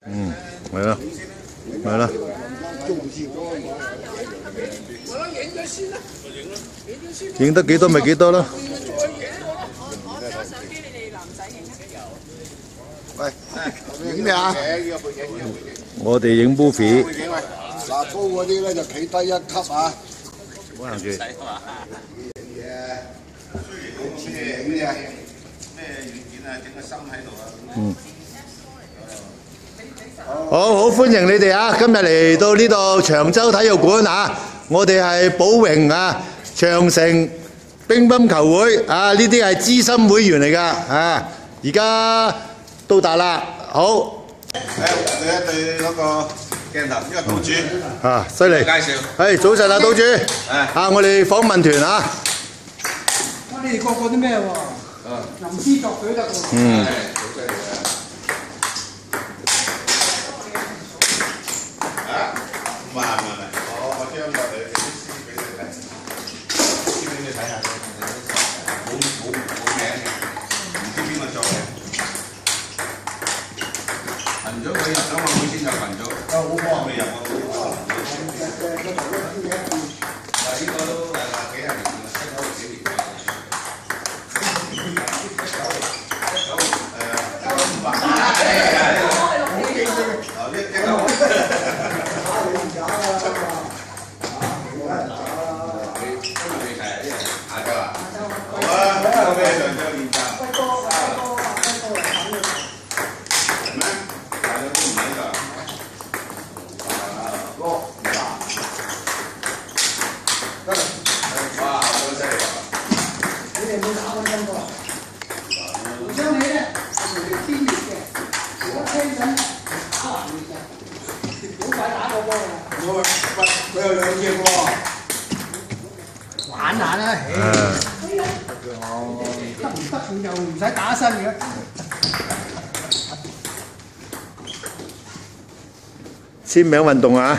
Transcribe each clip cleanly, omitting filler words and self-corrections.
嗯，係啦，係啦。影得幾多咪幾多咯。 我攞相機，你哋男仔影啊！ 喂，影咩啊？ 我哋影 movie。 嗱，高嗰啲咧就企低一級啊。 唔好行住。 咩嘢？ 咩軟件啊？整個心喺度啊！ 嗯。好歡迎你哋啊！今日嚟到呢度長洲體育館啊，我哋係寶榮啊長城乒乓球會啊，呢啲係資深會員嚟㗎啊！而家到達啦，好。 對一對嗰個鏡頭，呢個島主啊，犀利！ 介紹。 係早晨啊，島主。啊，我哋訪問團啊。 哇！你哋個個都咩喎？吟詩作對得喎。 嗯。 唔係，我將個你啲詩俾你睇，詩俾你睇下，冇名嘅，唔知邊個作嘅。群組佢入咗我會先有群組，好未入我嗱呢個都幾廿年啦，19幾年。 佢有兩隻喎。 玩下啦，得唔得佢就唔使打身嘅。 簽名運動啊！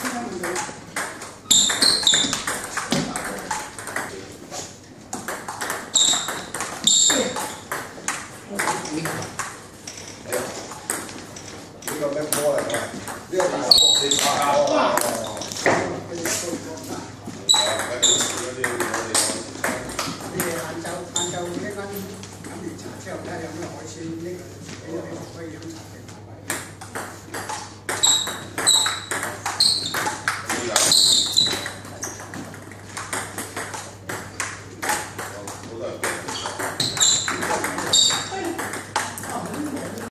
呢個咩波嚟㗎？呢個大學你打。